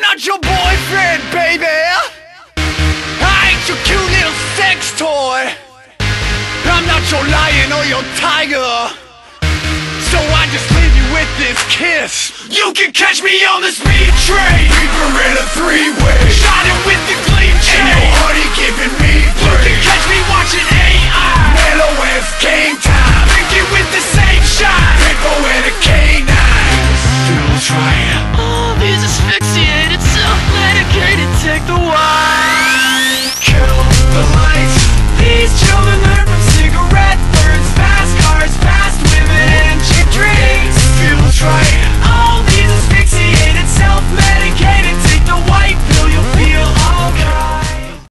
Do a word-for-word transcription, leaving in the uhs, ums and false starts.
not your boyfriend, baby. I ain't your cute little sex toy. I'm not your lion or your tiger. So I just leave you with this kiss. You can catch me on the speed train. We were in a three-way, shot it with the gleam chain. And your honey giving me brain. You can catch me watching A I, Mellow as game time. Thinking with